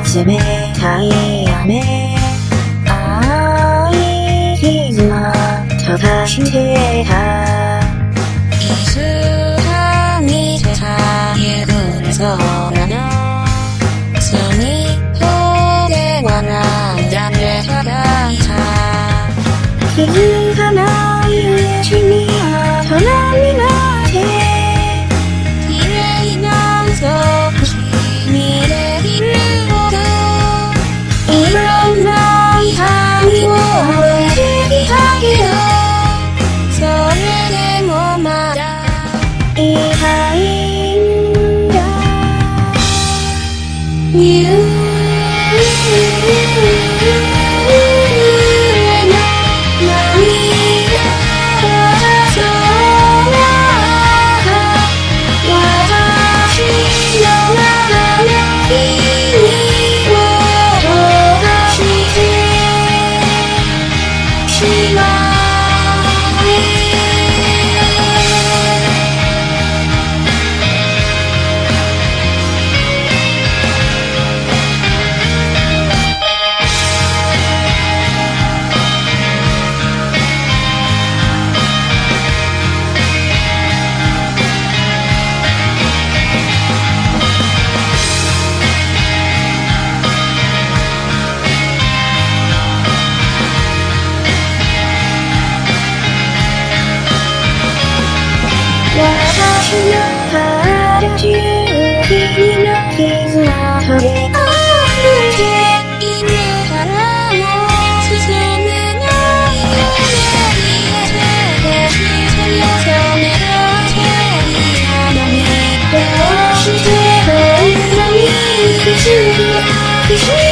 冷たい雨青い傷を溶かしてたいつか見てた夕暮れ空の隅っこで笑いだけたかった気づかないうちに大人になって綺麗な美しい見れるほどいろんな痛みを覚えてきたけどそれでもまだ痛いんだ私の体中君の傷が溶け溢れているからもう進めないよね見えてしてよそめられていたのにどうしてこんなに苦しい